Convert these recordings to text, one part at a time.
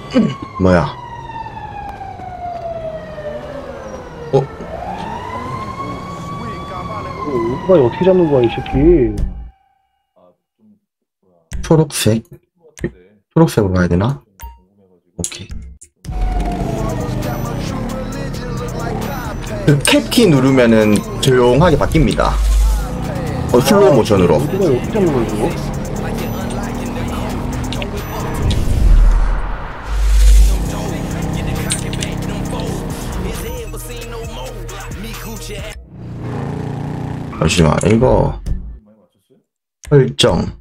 뭐야? 오토바이 어떻게 잡는 거야, 이 새끼. 초록색? 초록색으로 가야 되나? 오케이. 그 캡키 누르면은 조용하게 바뀝니다. 슬로우 모션으로. 오토바이 어떻게 잡는 거야, 이거? 잠시만, 이거 설정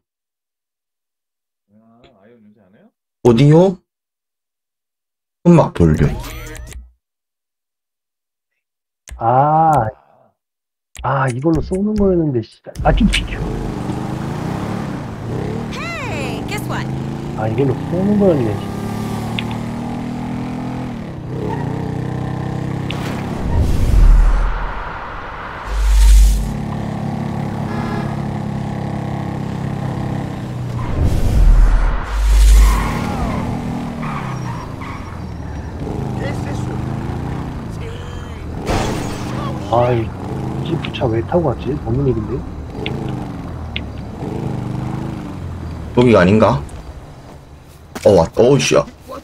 오디오 음악 볼륨. 이걸로 쏘는 거였는데, 좀 비켜. Hey, guess what? 이걸로 쏘는 거였네. 이 지프차 왜 타고 왔지? 없는 일인데? 여기가 아닌가? 왔다. 오우씨야.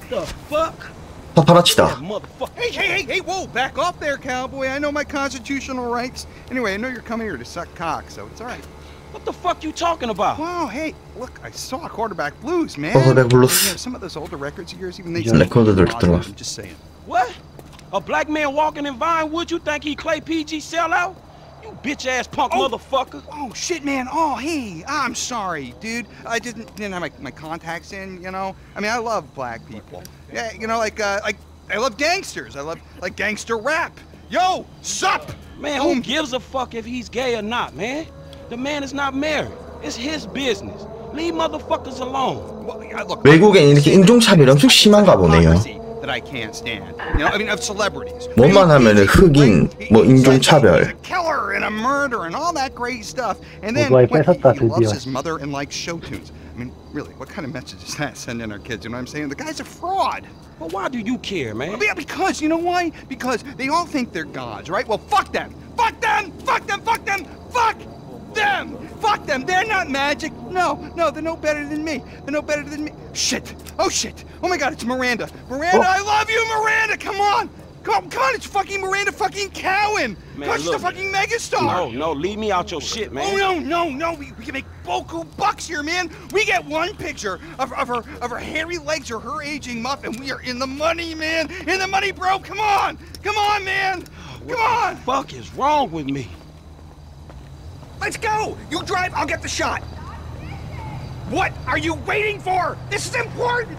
파파라치다. Hey, whoa, back off there, cowboy. I know my constitutional rights. Anyway, I know you're coming here to suck cock, so it's all right. What the fuck you talking about? Wow, hey, look, I saw Quarterback Blues, man. Quarterback Blues. You know, some of those older records of yours, even they 레코드들 들어가. I'm just saying. What? A black man walking in Vinewood? You think he Clay PG sellout? You bitch-ass punk motherfucker. Oh, shit, man. Oh, hey, I'm sorry, dude. I didn't have my contacts in, you know? I mean, I love black people. Yeah, you know, like, I love gangsters. I love, like, gangster rap. Yo, sup? Man, who gives a fuck if he's gay or not, man? The man is not married. It's his business. Leave motherfuckers alone. Well, look, 외국엔 이렇게 인종차별이 엄청 심한가 보네요. that I can't stand. You know, I mean, of celebrities. 뭐만 하면은 흑인, 뭐 인종차별. A killer and a murder and all that great stuff. And then 오토바이 what, 뺏었다, he loves 드디어. his mother and likes show tunes. I mean, really, what kind of message is that sending our kids? You know what I'm saying? The guy's a fraud. Well, why do you care, man? Yeah, because, you know why? Because they all think they're gods, right? Well, fuck them! Fuck them! Fuck them! Fuck them! Fuck them! Fuck them! They're not magic! No, they're no better than me. They're no better than me. Shit! Oh, shit! Oh my god, it's Miranda! Miranda, I love you, Miranda! Come on! Come on, it's fucking Miranda fucking Cowan! Man, She's the fucking megastar! No, leave me out your shit, man. Oh, no, we can make boku bucks here, man! We get one picture of her hairy legs or her aging muff, and we are in the money, man! In the money, bro! Come on! Come on, man! Come on! What the fuck is wrong with me? Let's go! You drive, I'll get the shot! What are you waiting for? This is important!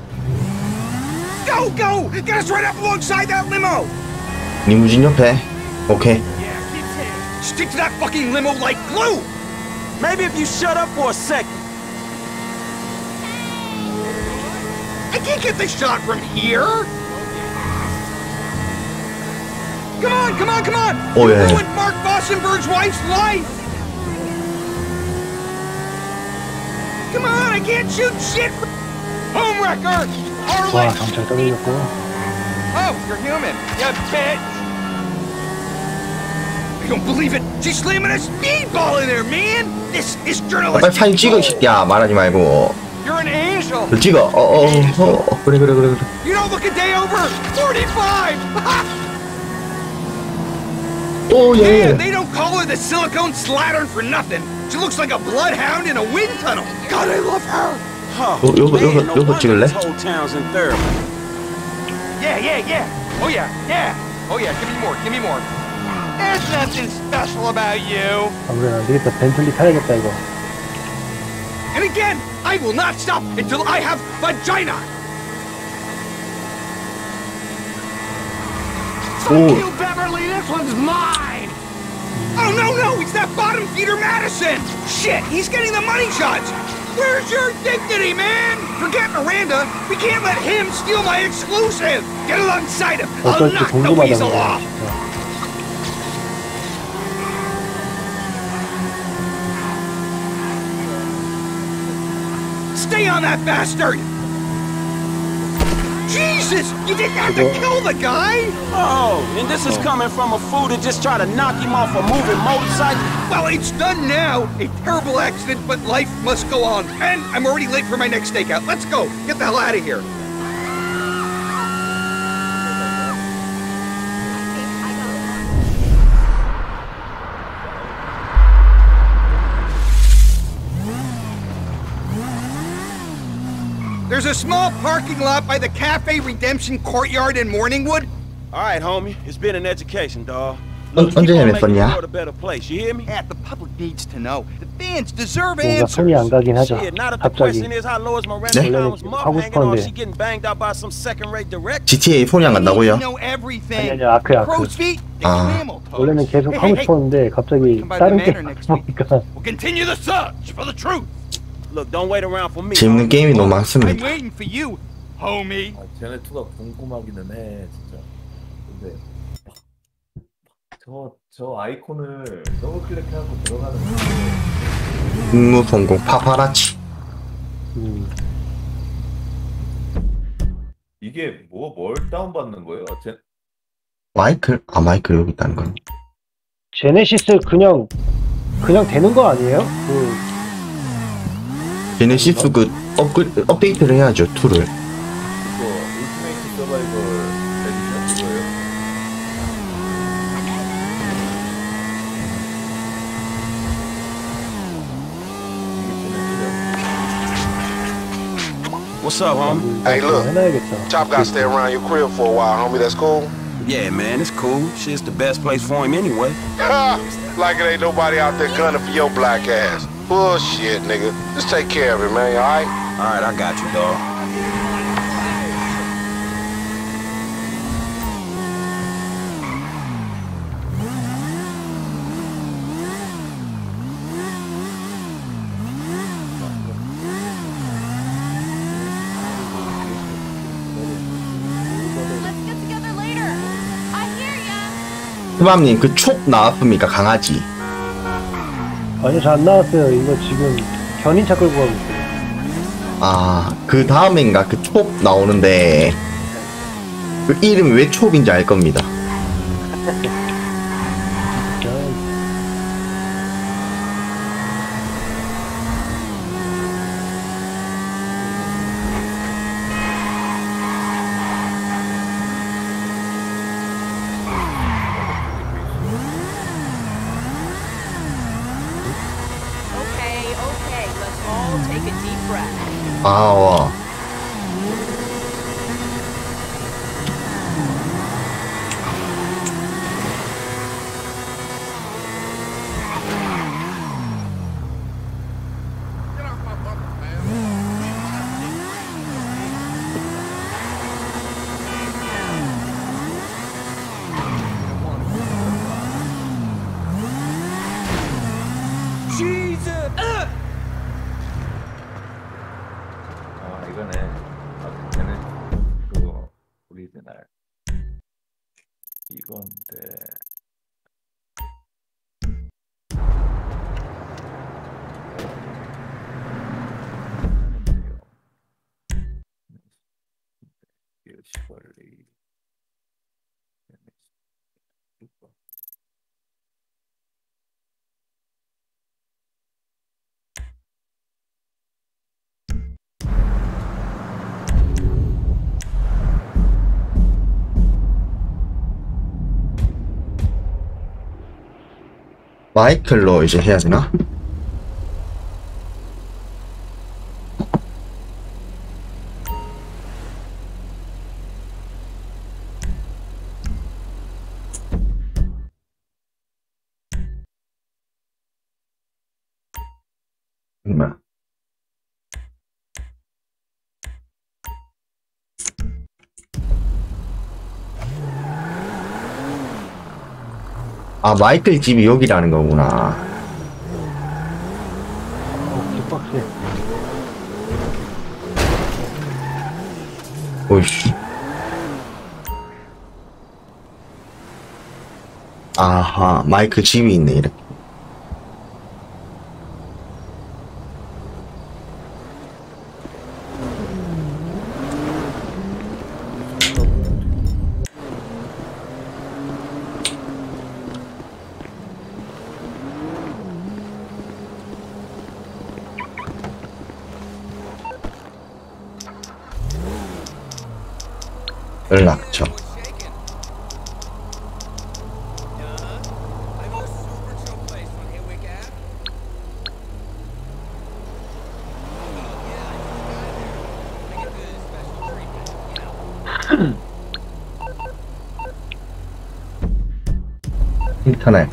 Go! Get us right up alongside that limo! 리무진 옆에. 오케이. Stick to that fucking limo like glue! Maybe if you shut up for a second. I can't get this shot from here! Come on! Oh, You yeah. ruined Mark Bossenberg's wife's life! Come on, I can't shoot shit! Home wrecker! 와, Harley! 경찰 떨어졌고. Oh, you're human, you bitch! I don't believe it! She's slamming a speedball in there, man! This is 빨리 journalistic 사진 찍어, 이 gold. 새끼야. 말하지 말고. You're an angel! 찍어. 그래. You don't look a day over 45! 또 얘. Man, they don't call her the silicone slattern for nothing. She looks like a bloodhound in a wind tunnel. God, I love her. 요거 찍을래? This whole town's in therapy. Yeah. Oh yeah, give me more. There's nothing special about you. 그래, 안 되겠다. 벤틀리 타야겠다, 이거. And again, I will not stop until I have vagina. Fuck you, Beverly, this one's mine! Oh, no, it's that bottom feeder Madison! Shit, he's getting the money shots! Where's your dignity, man? Forget Miranda, we can't let him steal my exclusive! Get alongside him, I'll 어떨지 knock the 궁금하다, weasel 그래. off! Stay on that bastard! Jesus! You didn't have to kill the guy! Oh, and this is coming from a fool that just tried to knock him off a moving motorcycle? Well, it's done now. A terrible accident, but life must go on. And I'm already late for my next stakeout. Let's go. Get the hell out of here. There's a small parking lot by the Cafe Redemption Courtyard in Morningwood. All right, homie. It's been an education, dawg. 언제 해냈었냐? a better place. You hear me? Yeah, the public needs to know. The fans deserve 뭔가 손이 안 answers. 가긴 하죠. Shit, now that the 갑자기 question is how low is Miranda 네? Thomas' 원래는 mom 하고 hanging on? 싶었는데. She getting banged out by some second-rate director? GTA 손이 안 They need to 간다고요? know everything. 아니, 아크야, 아크. Crow's feet, the 아. camel toes. 원래는 계속 Hey, 하고 hey, hey. 싶었는데 갑자기 Come by 다른 the 게임 manor next week. 하니까 We'll continue the search for the truth. Look, don't wait around for me. 재밌는 게임이 너무 I'm 많습니다. waiting for you, homie. 아, 쟤네2가 궁금하기는 해, 진짜. 근데, 저 아이콘을 더블 클릭해갖고 들어가는 임무 성공 파파라치. 이게 뭘 다운받는 거예요? 마이클? 아 마이클 여기 있다는 거. 제네시스 그냥 되는 거 아니에요? 제네시스 그 업데이트를 해야죠 툴을. 이거 울티메이트 서바이벌 에디션 이거예요? What's up, homie? Hey, look. 해놔야겠다. Chop got to stay around your crib for a while, homie. That's cool? Yeah, man, it's cool. Shit's the best place for him anyway. Like it ain't nobody out there gunning for your black ass. Bullshit, nigga. Just take care of it, man, all right? All right, I got you, dawg. Let's get together later. I hear ya. 스밤님 그 촉 나왔습니까 강아지? 아니요, 잘 안 나왔어요. 이거 지금 견인차 끌고 가고 있어요. 아 그 다음엔가 그 촉 나오는데 그 이름이 왜 촉인지 알 겁니다. Okay, let's all take a deep breath. 아 와. 아, 이거네. 아, 쟤네 그거 오리지널. 이건데. 일시벌리. 마이클로 이제 해야 되나? 정말. 아 마이클 집이 여기라는 거구나. 빡세. 오이씨. 아하 마이클 집이 있네 이렇게. 연락처. 인터넷.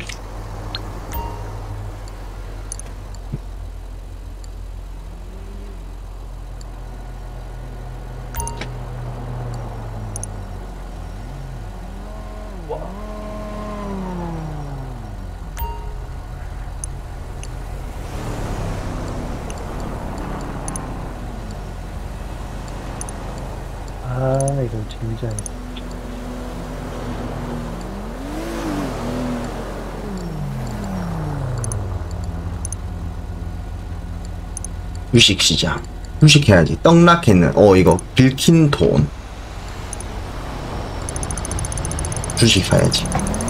아, 이건 진짜. 주식시장. 주식해야지. 떡락했는. 이거 빌킨 돈. 주식 사야지.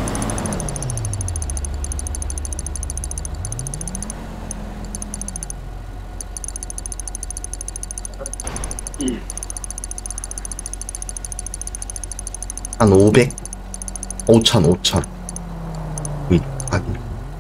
한 500, 5천. 확인.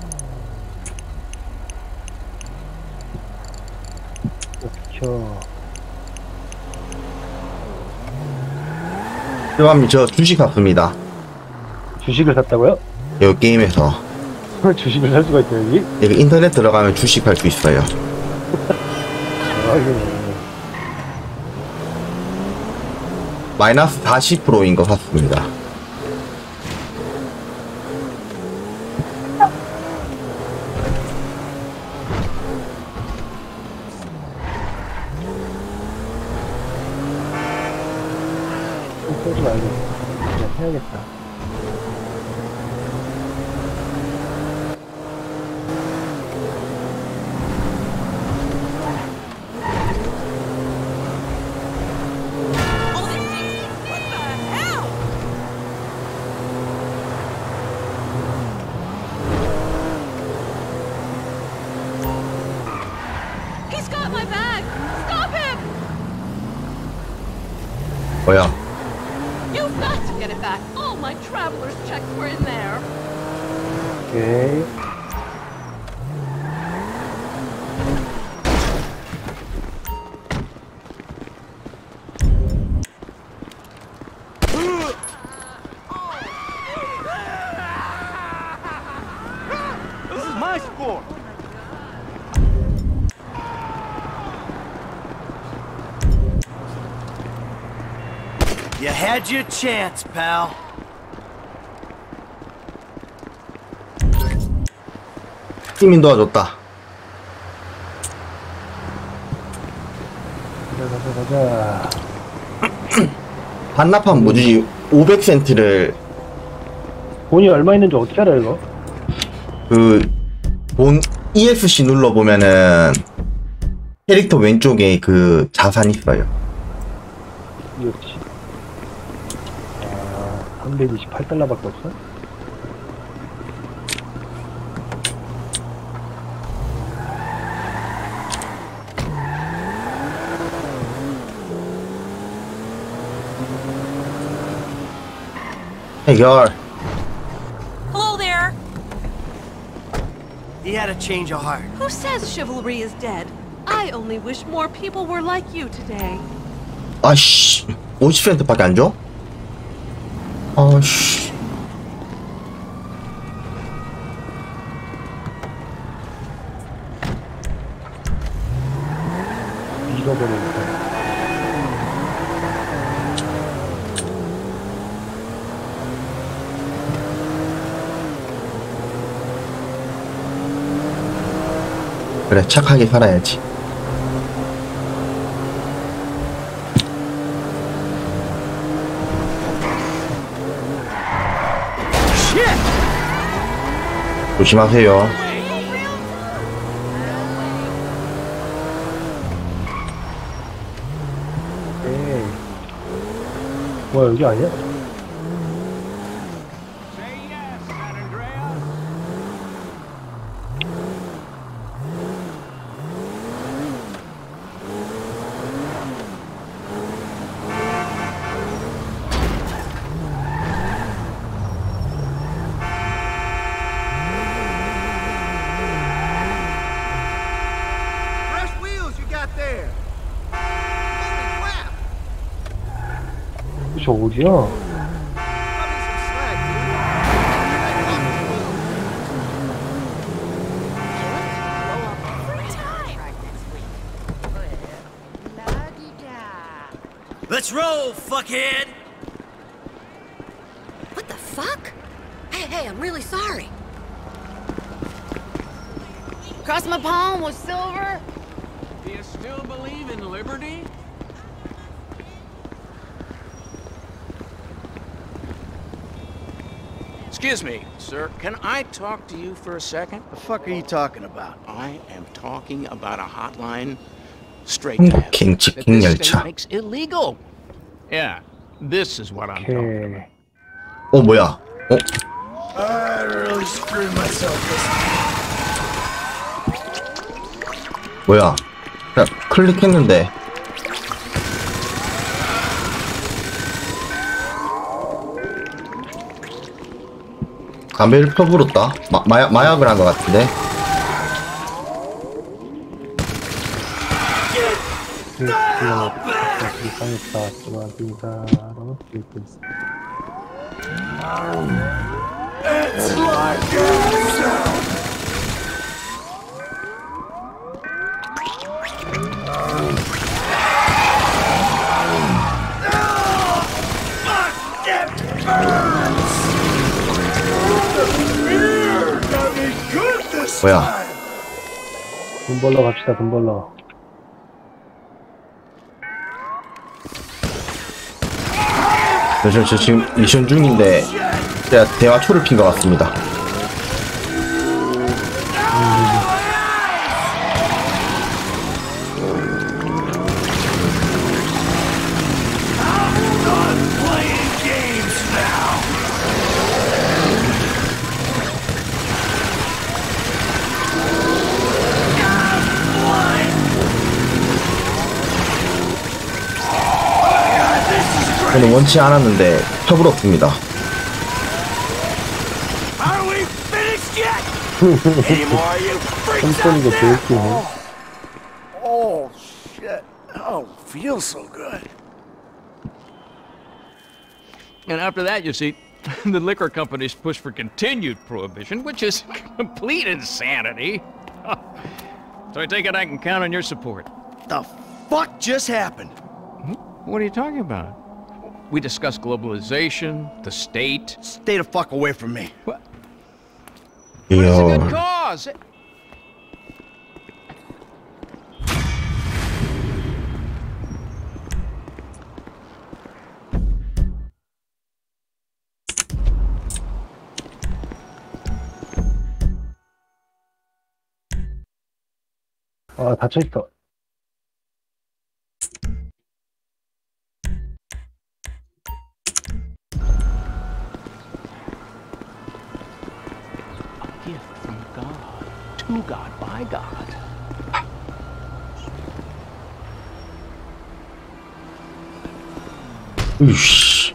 대감님 저 주식 샀습니다. 주식을 샀다고요? 이 게임에서. 주식을 살 수가 있어요, 여기? 여기 인터넷 들어가면 주식 할 수 있어요. 아, 이게. 마이너스 40%인 거 샀습니다. 쏘지 말고 그냥 해야겠다. He's got my bag! Stop him! 뭐야? You've got to get it back. All my traveler's checks were in there. 오케이. This is my score. You had your chance, pal. 팀인 도와줬다. 가자. 반납한 무주지 500센트를 돈이 얼마 있는지 어떻게 알아, 이거? 본 ESC 눌러보면은 캐릭터 왼쪽에 그 자산 있어요. 이었지. 아, 328달러밖에 없어? 해결. Hello there. He had a change of heart. Who says chivalry is dead? I only wish more people were like you today. 아씨, 50센트밖에 안 줘? 아씨. 잃어버리니까. 그래, 착하게 살아야지. 조심하세요. 에이. 뭐야, 여기 아니야? 저 어디야? Let's roll, fuckhead! What the fuck? Hey, I'm really sorry. Cross my palm with silver? Do you still believe in liberty? Excuse me, sir. Can I talk to you for a second? The fuck are you talking about? I am talking about a hotline straight to heaven 한국행 that 직행 this 열차. state makes illegal. Yeah, this is what I'm talking about. 오케이. 뭐야? I really screwed myself this 뭐야? 그냥 클릭했는데. 담배를 펴불었다. 마약을 한 것 같은데. 뭐야? 돈 벌러 갑시다, 돈 벌러. 저 지금 미션 중인데 제가 대화초를 핀 것 같습니다. 저는 원치 않았는데 펴불었습니다. Are we finished yet? Any more of you freaks out 뻔뻔이가 there? 제일끼네. Oh, shit. Oh, feels so good. And after that, you see, the liquor companies push for continued prohibition, which is complete insanity. So I take it I can count on your support. The fuck just happened? What are you talking about? We discussed globalization, the state. Stay the fuck away from me. What? But it's a good 이야, cause. 아, 닫혀있어. Gift from God, to God, by God. 으이씨.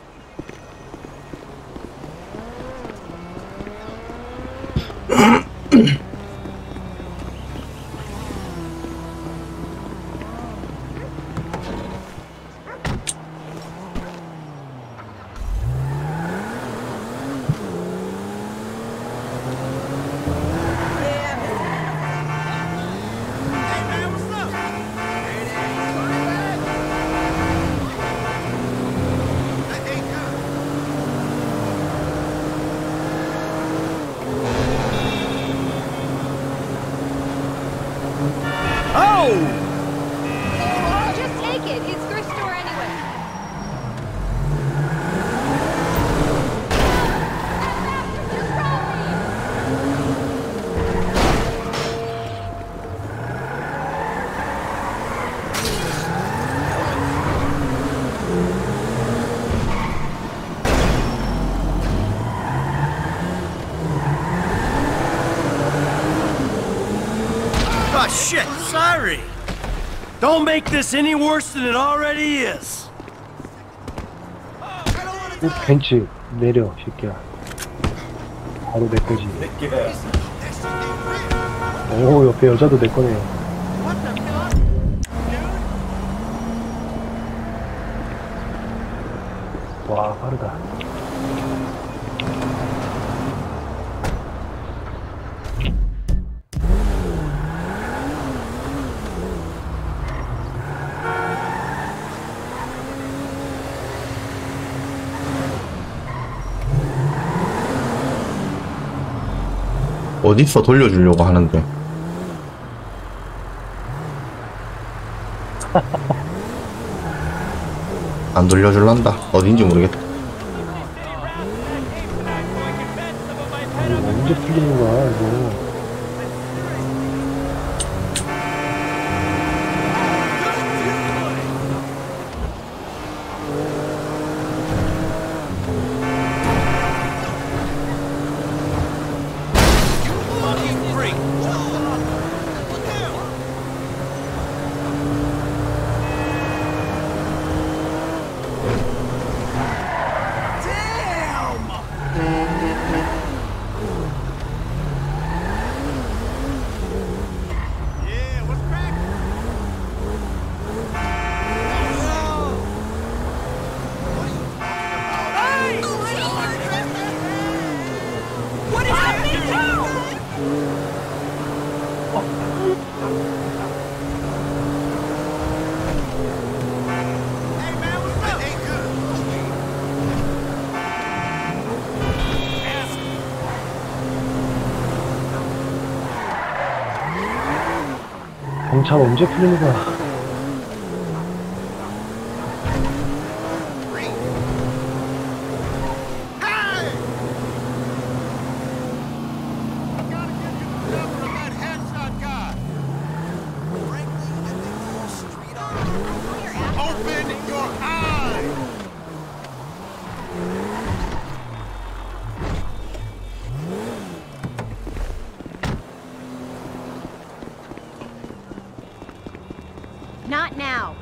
Just take it. It's your store anyway. Oh, shit. Sorry. Don't make this any worse than it already is. 벤치 내려, 새끼야. 바로 내 거지. 오, 옆에 여자도 내 거네요. 와, 빠르다. 어딨어 돌려주려고 하는데. 안 돌려줄란다. 어딘지 모르겠다. 이거 언제 풀리는 거야, 이거. 경찰 언제 풀리는 거야? Not now.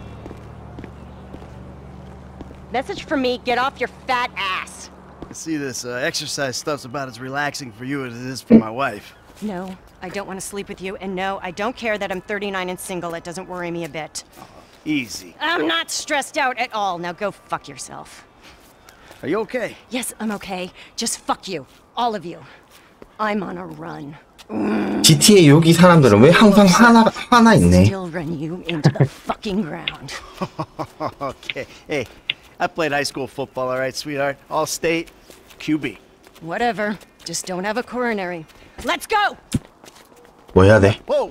Message from me, get off your fat ass. I see this exercise stuff's about as relaxing for you as it is for my wife. No, I don't want to sleep with you, and no, I don't care that I'm 39 and single. It doesn't worry me a bit. Easy. I'm not stressed out at all. Now go fuck yourself. Are you okay? Yes, I'm okay. Just fuck you. All of you. I'm on a run. GTA 여기 사람들은 왜 항상 화나 있네. Still run you into the fucking ground. Okay. Hey, I played high school football, all right, sweetheart? All state, QB. Whatever. Just don't have a coronary. Let's go! 뭐 해야 돼? Whoa!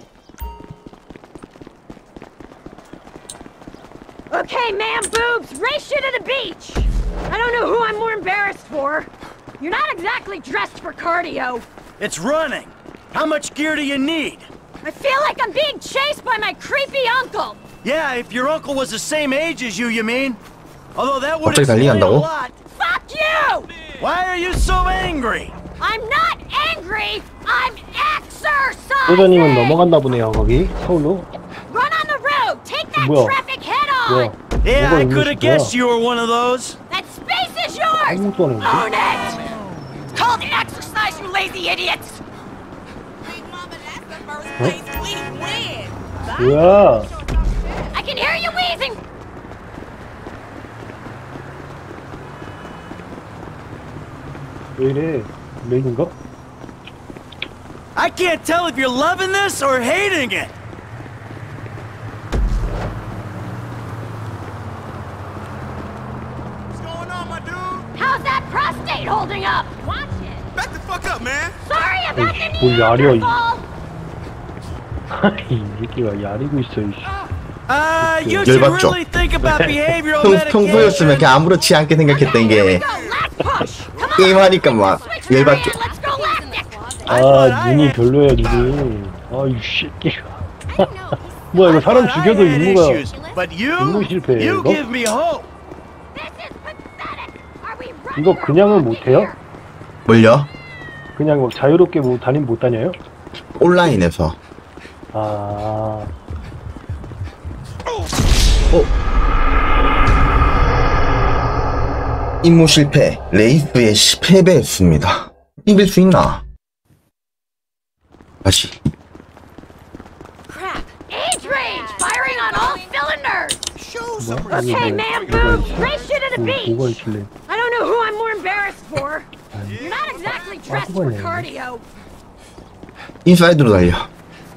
Okay, man, boobs, race you to the beach! I don't know who I'm more embarrassed for. You're not exactly dressed for cardio. It's running! How much gear do you need? I feel like I'm being chased by my creepy uncle. Yeah, if your uncle was the same age as you mean? Although that would 갑자기 explain a 난리난다고? lot. Fuck you! Why are you so angry? I'm not angry. I'm 소저님은 exercising. 넘어갔나 보네요, 거기. 서울로. Run on the road. Take that 뭐야? traffic head 뭐야? on. Yeah, 뭐가 I 있는 could have 거야? guessed you were one of those. That space is yours. 아무것도 안 했는데? Own it. It's called exercise, you lazy idiots. 뭐야? I can hear you wheezing. 왜 이래? 렉인가? I can't tell if you're loving this or hating it. What's going on, my dude? How's that prostate holding up? Watch it. Back the fuck up, man. Sorry about the 뭘 야려, 이. Neanderthal. 이 새끼가 야리고 있어, 이씨. You should 열받죠? really think about behavioral 평소였으면 medication. 그냥 아무렇지 않게 생각했던 게 Go, last push. Come on. 게임하니까 막 Switch 열받죠. around. Let's go lactic. 아, 눈이 별로야, 눈이. 아, 이 새끼가. 뭐야, 이거 사람 죽여도 I had 임무가. issues, but you 실패예요, you 이거? give me hope. This is pathetic. Are we running 이거 or 그냥은 moving 못해요? here? 뭘요? 그냥 막 자유롭게 뭐 다니면 못 다녀요? 온라인에서. 아, 임무 실패. 레이스에 패배했습니다. 이길 수 있나? 다시. Crap. Age range. Firing on all cylinders. Show 뭐? Okay, man, boobs. Race you to the beach. 뭐가 있길래. I don't know who I'm more embarrassed for. You're not exactly dressed for cardio. 인사이드로 달려.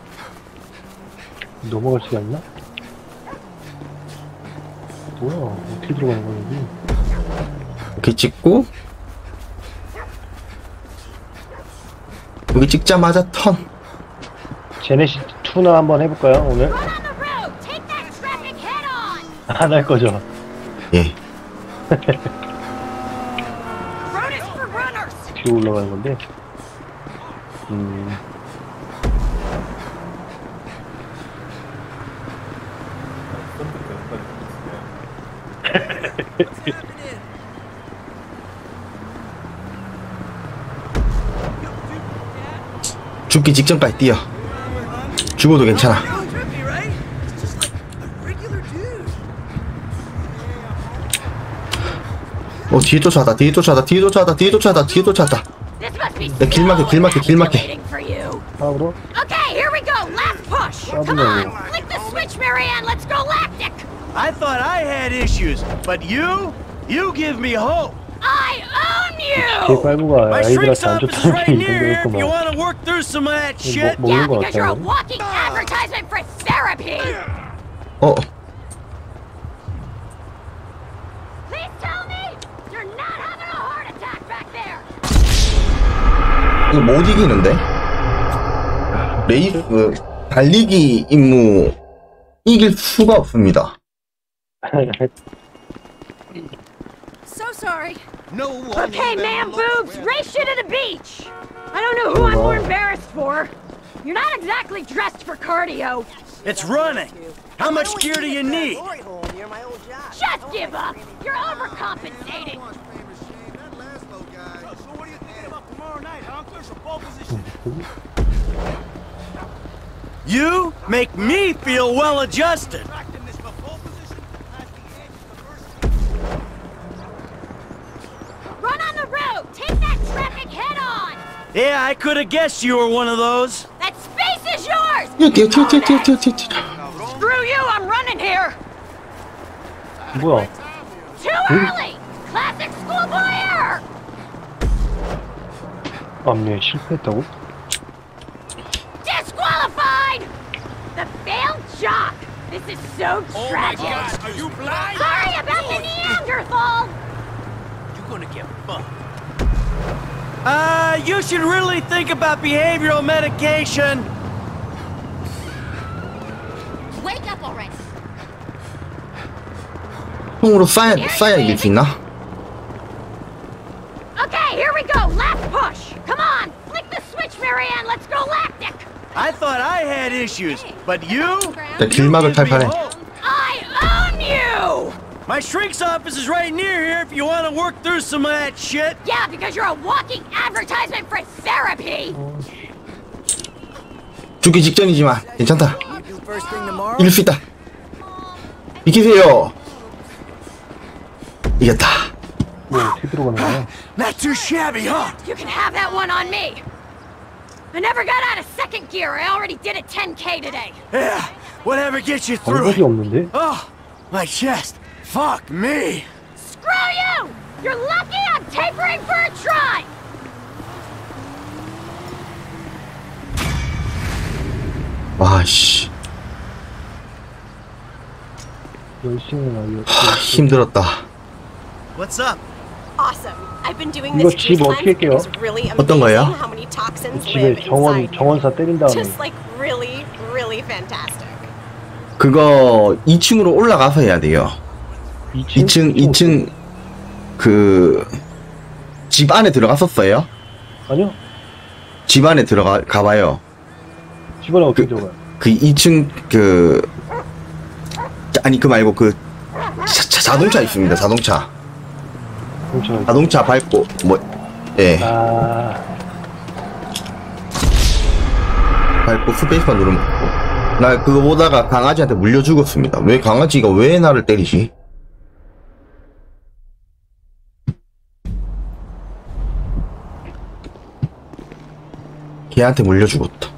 넘어갈 수가 있나? 뭐야, 어떻게 들어가는 거야, 여기? 이렇게 찍고 여기 찍자마자 턴. 제네시스 2나 한번 해볼까요, 오늘? Run on the road. Take that traffic head on. 안 할 거죠? 예. Road is for runners. 뒤로 올라가는 건데. 죽기 직전까지 뛰어. 죽어도 괜찮아. 뒤에 쫓아왔다. 뒤에 쫓아왔다. 뒤에 쫓아왔다. 뒤에 쫓아왔다. 뒤에 쫓아왔다. 내 길막해. 다음으로? Okay, here we go. Last push. Come on. Flick the switch, Marianne. Let's go lactic. I thought I had issues, but you give me hope. I own 뒤에 you. 빨구가 My shrink's 아이들한테 안 office is 좋다는 right 게 near here if you 있던데 want to work through some of that shit. Yeah, 먹는 거 because you're a 같아요. walking advertisement for therapy. Please tell me you're not having a heart attack back there. 이거 못 이기는데? 레이스 달리기 임무 이길 수가 없습니다. So sorry. Okay, man, boobs, race you to the beach. I don't know who I'm more embarrassed for. You're not exactly dressed for cardio. It's running. How much gear do you need? Just give up. You're overcompensating. You make me feel well-adjusted. Run on the road. Take that traffic head on. Yeah, I could have guessed you were one of those. That space is yours. 뛰어. Screw you. I'm running here. 뭐야? Too early. Classic schoolboy error. 앞에 실패했다고? Disqualified. The failed jock. This is so tragic. Are you blind? Sorry about the Neanderthal. You're gonna get fucked. You should really think about behavioral medication. Wake up already. 통으로 쏴야 이길 수 있나? Okay, here we go. Last push. Come on. Flick the switch, Marianne. Let's go lactic. I thought I had issues, but you? 내 길막을 탈파해. I own you. My shrink's office is right near here if you want to work through some of that shit. Yeah, because you're a walking advertisement for therapy. 죽기 직전이지만 괜찮다. 이길 수 있다. 비키세요. 이겼다. 뭐 어떻게 들어가는 거야? Not too shabby, huh? You can have that one on me. I never got out of second gear. I already did a 10K today. Yeah, whatever gets you through 방법이 it. 없는데? Oh, my chest. Fuck me. Screw you! You're lucky I'm tapering for a try. 와씨. 열심히 힘들었다. What's up? Awesome. I've been doing 이거 this 집 어떻게 깨요? It's really 어떤 거예요? amazing how many toxins 집에 live inside. 정원사 때린 다음에 Just like really fantastic. 그거 2층으로 올라가서 해야 돼요. 2층 그 집 안에 들어갔었어요? 아니요. 집 안에 가봐요. 집 안에 어떻게 들어가요? 그 2층 아니 그 말고 그 자동차 있습니다. 자동차 밟고 예. 밟고 스페이스만 누르면 나 그거 보다가 강아지한테 물려 죽었습니다. 왜 강아지가 왜 나를 때리지? 걔한테 물려 죽었다.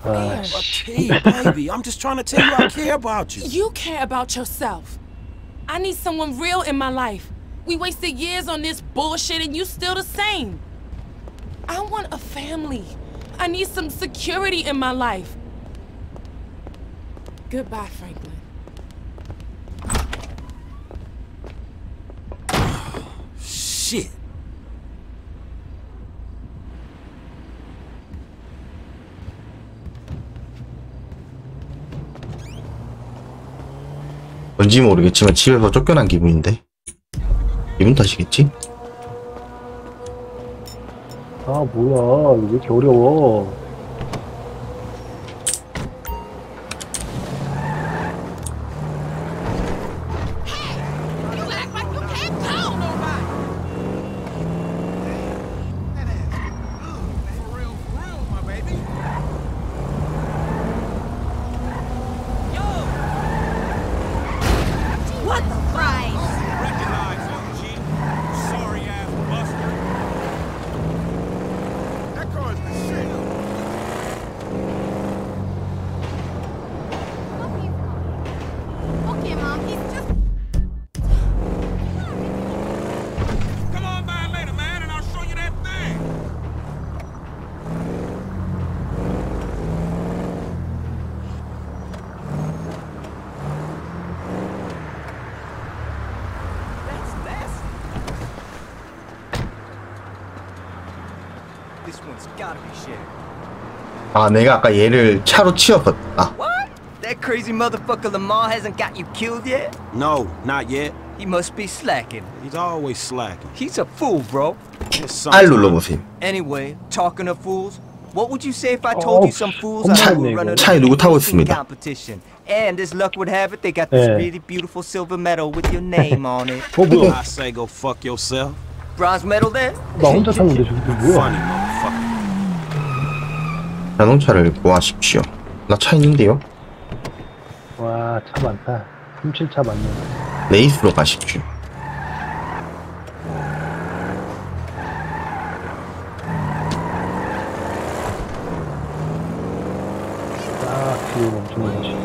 Hey, baby, I'm just trying to tell you I care about you. You care about yourself. I need someone real in my life. We wasted years on this bullshit and you still the same. I want a family. I need some security in my life. Goodbye, Franklin. Shit. 뭔지 모르겠지만 집에서 쫓겨난 기분인데 기분 탓이겠지? 아 뭐야 이게 왜 이렇게 어려워. 아 내가 아까 얘를 차로 치웠었다. What? That crazy motherfucker Lamar hasn't got you killed yet? No, not yet. He must be slacking. He's always slacking. He's a fool, bro. R 눌러보세요. Anyway, talking of fools, what would you say if I told you some fools out who run a 차에 누구 타고 있습니다. competition? And as luck would have it, they got this really beautiful silver medal with your name on it. I say go fuck yourself. Bronze medal then? 나 혼자 탔는데 저게 뭐야? 자동차를 구하십시오. 나 차 있는데요. 와, 차 많다. 37차 많네. 레이스로 가십시오. 딱 뒤에 멈추는 거지.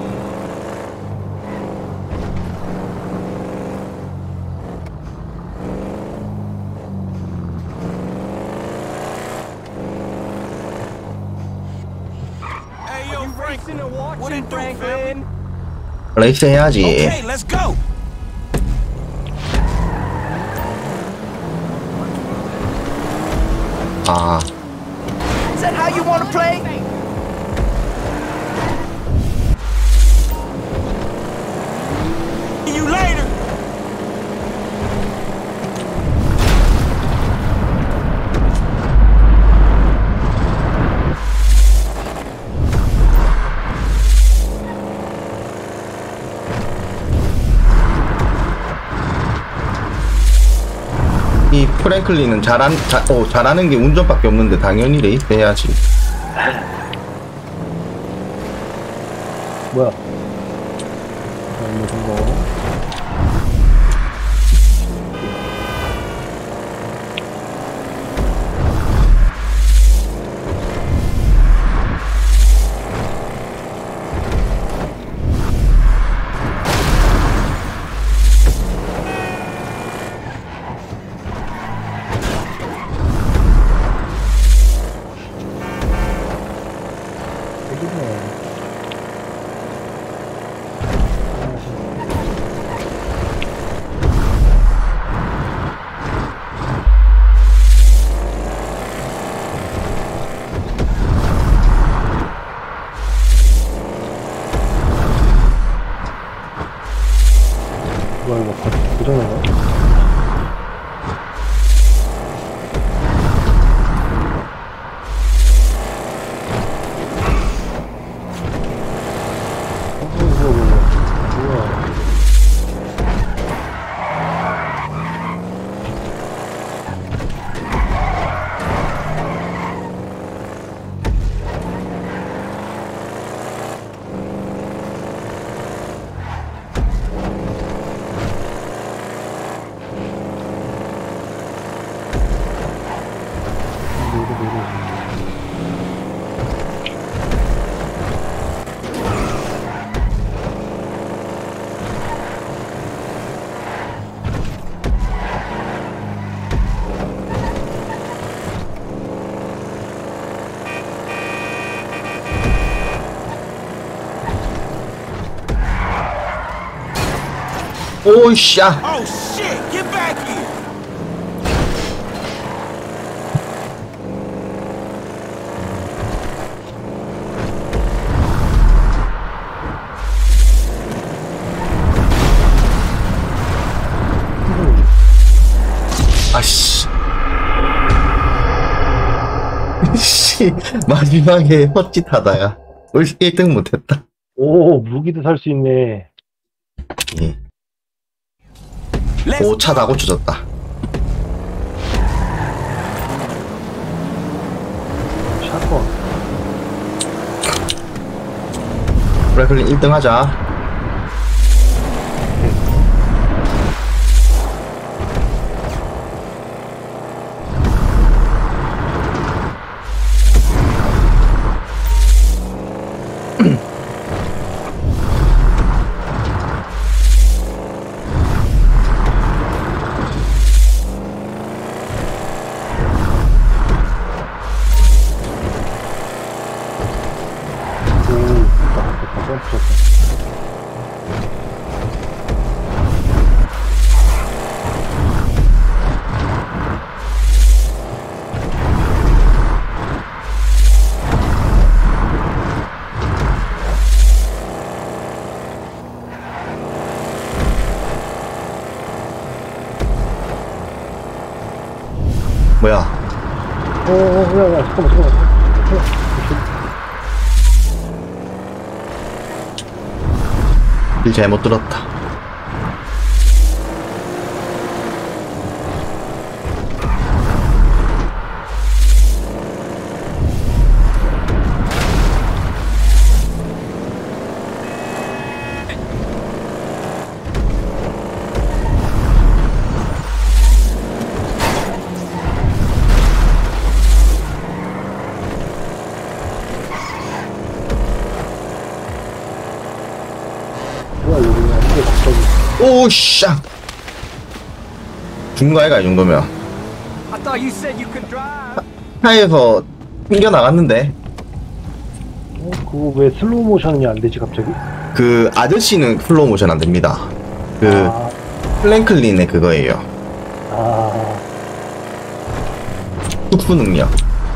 What in Franklin? 레이스 해야지. Okay, let's go. 아. Is that how you want to play? See you later. 이 프랭클린은 잘하는 게 운전밖에 없는데 당연히 레이스 해야지. 뭐야? 무슨 거? 오이씨야. Oh shit! Get back here! 아씨. 씨, 마지막에 헛짓하다가 1등 못했다. 오, 무기도 살 수 있네. 예. 오, 차 다 고쳐졌다. 샷건. 브레클린 1등 하자. 뭐야? 야, 잠깐만. 길 잘못 들었다. 오씨. 중과이가 이 정도면. I thought you said you could drive. 차에서 튕겨 나갔는데. 그거 왜 슬로우 모션이 안 되지 갑자기? 그 아저씨는 슬로우 모션 안 됩니다. 그 플랭클린의 그거예요. 흡수 능력.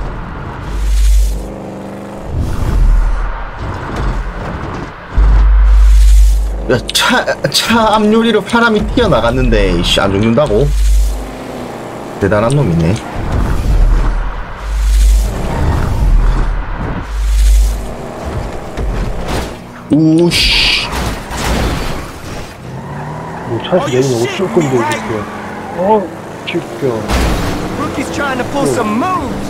야, 차 앞유리로 사람이 튀어나갔는데, 이씨, 안 죽는다고? 대단한 놈이네. 오씨. 뭐 차에서 내리면 어쩔 건데, 이렇게. 죽여. Rookie's trying to pull some moves.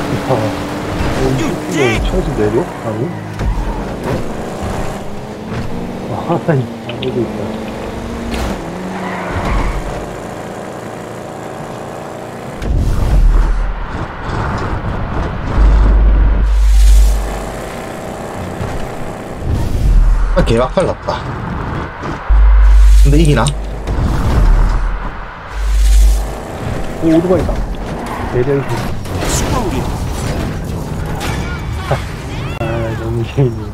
차에서 내려? 아니? 하나님, 여기 있다. 아, 개박살 났다. 근데 이기나? 오, 오토바이다. 내려있어. 너무 재밌네.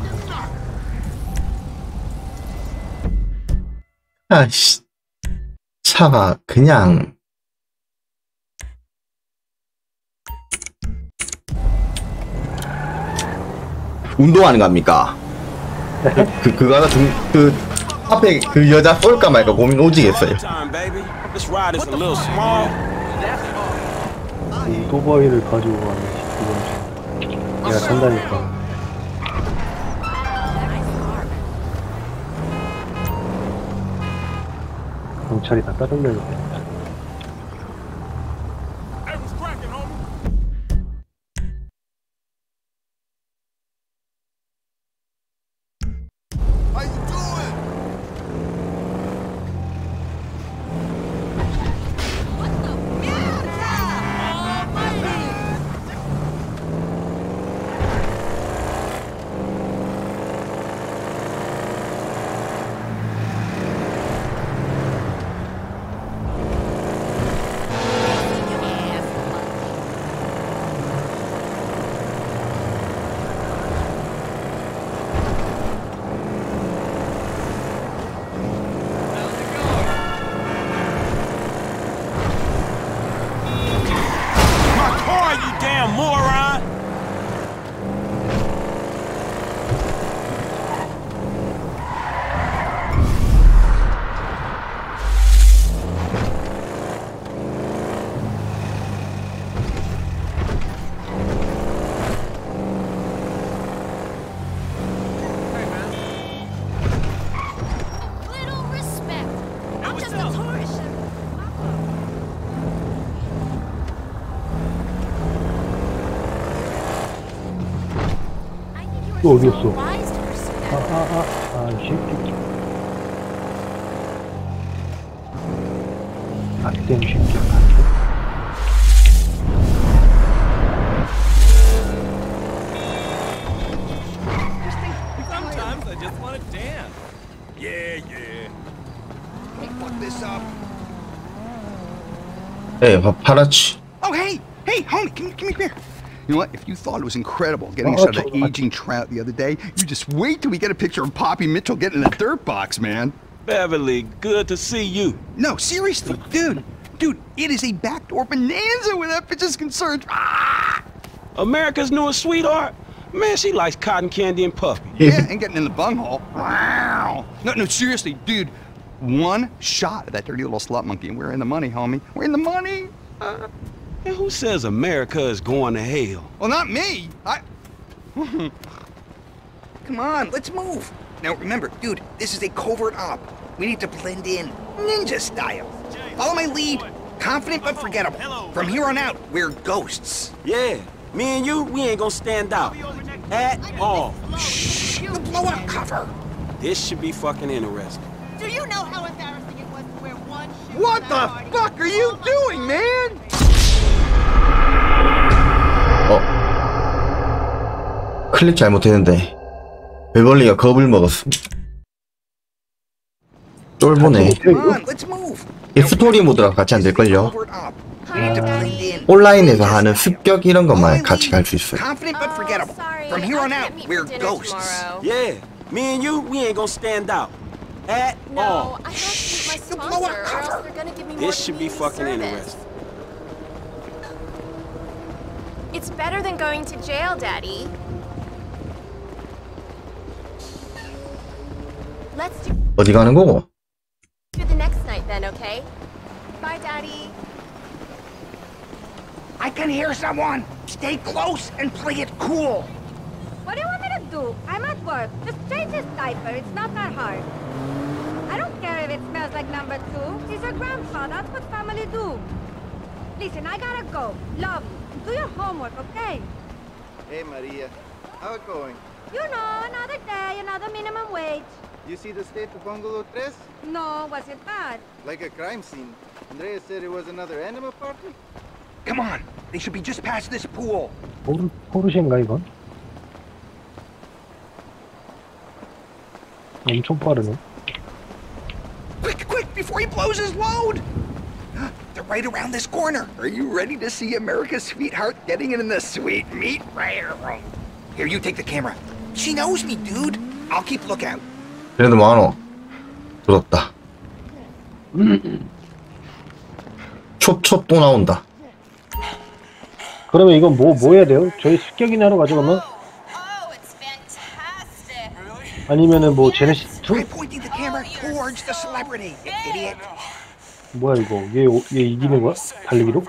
아씨, 차가 그냥 운동하는 겁니까? 그거 하나 그 앞에 그 여자 쏠까 말까 고민 오지겠어요. 오토바이를 가지고 가네. 내가 탄다니까. 경찰이 다 따돌려야겠다. 또 어디였어? 이 새끼. 악된 새끼야. Sometimes I just want to dance. Yeah. Hey, fuck this up. 네, 파라치. Oh, hey, homie, come here. You know what? If you thought it was incredible getting us out of the aging trout the other day, you just wait till we get a picture of Poppy Mitchell getting in a dirt box, man. Beverly, good to see you. No, seriously, dude, it is a backdoor bonanza where that bitch is concerned. Ah! America's newest sweetheart? Man, she likes cotton candy and puppy. Yeah, and getting in the bunghole. Wow. No, seriously, dude. One shot of that dirty little slut monkey, and we're in the money, homie. We're in the money. And who says America is going to hell? Well, not me. Come on, let's move. Now, remember, dude, this is a covert op. We need to blend in, ninja style. Follow my lead. Confident but forgettable. From here on out, we're ghosts. Yeah, me and you, we ain't gonna stand out. At all. Shh, the blowout cover. This should be fucking interesting. Do you know how embarrassing it was to wear one shoe? What the fuck are you doing, man? 클릭 잘못했는데 베벌리가 겁을 먹었습니다. 쫄보네. 이 스토리 모드랑 같이 안 될걸요? 온라인에서 하는 습격 이런 것만 같이 갈 수 있어요. Confident but forgettable. From here on out, we're ghosts. Yeah, me and you, we ain't gonna stand out. At all. I have to meet my sponsor, or else they're gonna give me more This should be fucking service. interesting. It's better than going to jail, Daddy. Let's do 어디 가는 거고? the next night then, okay? Bye, Daddy. I can hear someone. Stay close and play it cool. What do you want me to do? I'm at work. Just change his diaper. It's not that hard. I don't care if it smells like number 2. He's your grandpa. That's what family do. Listen, I gotta go. Love you. Do your homework, okay? Hey, Maria. How it going? You know, another day, another minimum wage. You see the state of Bungalow 3? No, was it bad? Like a crime scene. Andrea said it was another animal party? Come on. They should be just past this pool. 포르쉐인가 이건? 엄청 빠르네. Quick, before he blows his load. They're right around this corner. Are you ready to see America's sweetheart getting it in the sweet meat? Here, you take the camera. She knows me, dude. I'll keep lookout. 그래도 많어. 부럽다. 촉촉 또 나온다. 그러면 이건 뭐 해야 돼요? 저희 습격이나 하러 가죠 그러면? 아니면은 뭐 제네시스 2? Try pointing the camera towards the celebrity, you idiot. 뭐야 이거? 얘 이기는 거야? 달리기로?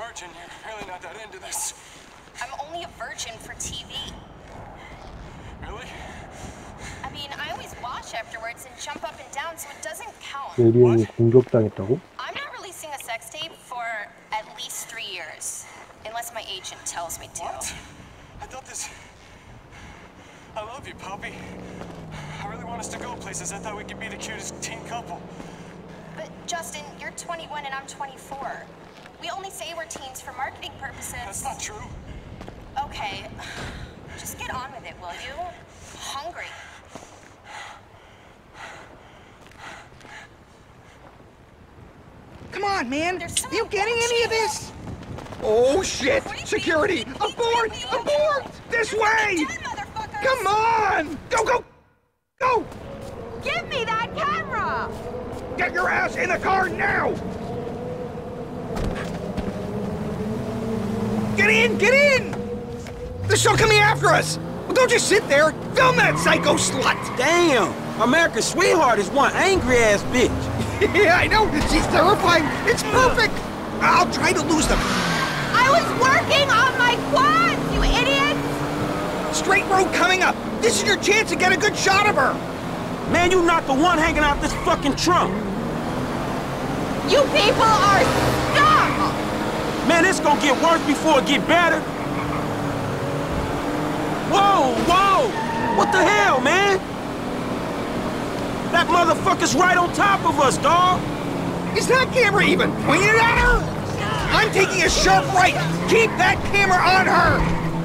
I'm only a virgin for TV. Really? I mean, I always wash afterwards and jump up and down, so it doesn't count. 에리언이 공격당했다고? I'm not releasing a sex tape for at least 3 years, unless my agent tells me to. What? I thought this... I love you, Poppy. I really want us to go places. I thought we could be the cutest teen couple. But Justin, you're 21 and I'm 24. We only say we're teens for marketing purposes. That's not true. Okay, just get on with it, will you? Hungry. Come on, man. Are you getting any of this? Oh, shit. Security. Abort! Abort! This way! Come on! Go! Give me that camera! Get your ass in the car now! Get in! They're still coming after us! Well, don't just sit there! Film that psycho slut! Damn! America's sweetheart is one angry-ass bitch. Yeah, I know! She's terrifying! It's perfect! I'll try to lose them. I was working on my quads, you idiot! Straight road coming up! This is your chance to get a good shot of her! Man, you not the one hanging out this fucking trunk! You people are stuck! Man, it's gonna get worse before it get better! Whoa! What the hell, man? That motherfucker's right on top of us, dawg! Is that camera even pointed at her? I'm taking a sharp right! Keep that camera on her!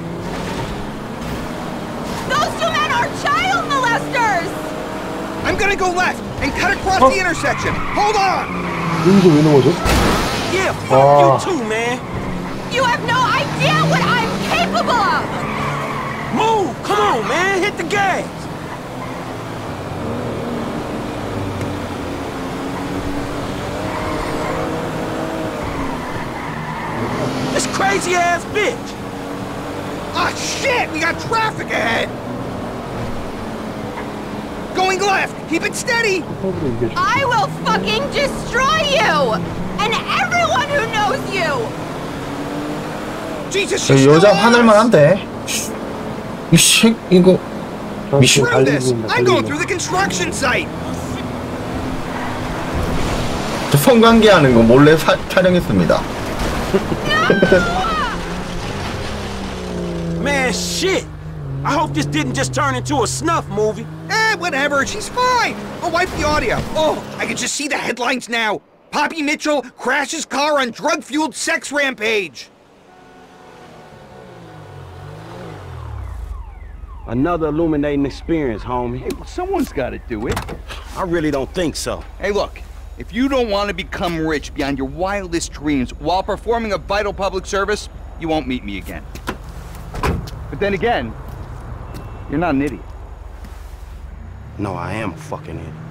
Those two men are child molesters! I'm gonna go left and cut across the intersection. Hold on! 여기서 왜 넘어져? Yeah, fuck you too, man! You have no idea what I'm capable of! Move! Come on, man! Hit the gas! This crazy-ass bitch! Ah, shit! We got traffic ahead! Going left! Keep it steady! I will fucking destroy you! And everyone who knows you! Jesus, 저 여자 화날만 한데. 이 새 이거 미친. Screw this! I'm going through the construction site! 저 성관계하는 거 몰래 촬영했습니다. Man, shit! I hope this didn't just turn into a snuff movie. Whatever, she's fine! I'll wipe the audio. Oh, I can just see the headlines now. Poppy Mitchell crashes car on drug-fueled sex rampage. Another illuminating experience, homie. Hey, well, someone's gotta do it. I really don't think so. Hey, look. If you don't want to become rich beyond your wildest dreams while performing a vital public service, you won't meet me again. But then again, you're not an idiot. No, I am a fucking idiot.